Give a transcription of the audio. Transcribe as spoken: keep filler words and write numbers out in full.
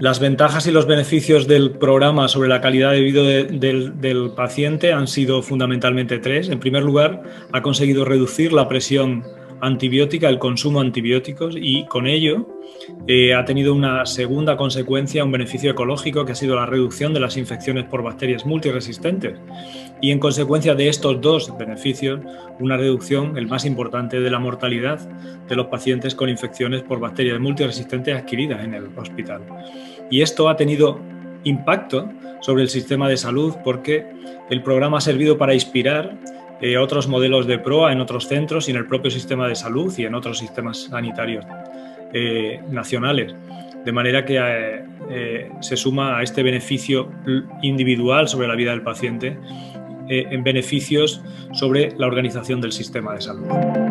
Las ventajas y los beneficios del programa sobre la calidad de vida de, del, del paciente han sido fundamentalmente tres. En primer lugar, ha conseguido reducir la presión antibiótica, el consumo de antibióticos, y con ello eh, ha tenido una segunda consecuencia, un beneficio ecológico, que ha sido la reducción de las infecciones por bacterias multiresistentes. Y en consecuencia de estos dos beneficios, una reducción, el más importante, de la mortalidad de los pacientes con infecciones por bacterias multiresistentes adquiridas en el hospital. Y esto ha tenido impacto sobre el sistema de salud porque el programa ha servido para inspirar eh, otros modelos de P R O A en otros centros y en el propio sistema de salud y en otros sistemas sanitarios eh, nacionales. De manera que eh, eh, se suma a este beneficio individual sobre la vida del paciente eh, en beneficios sobre la organización del sistema de salud.